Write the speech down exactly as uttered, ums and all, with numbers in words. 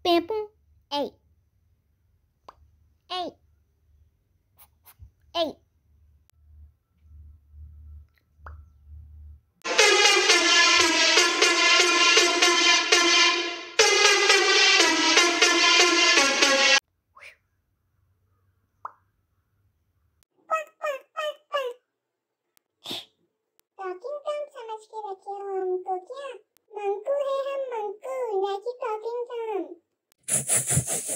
Bamboo. Eight. Eight. Eight. Talking Tom समझ के रखे हो हमको क्या? मंकू है हम मंकू, ना कि टॉकिंग टॉम।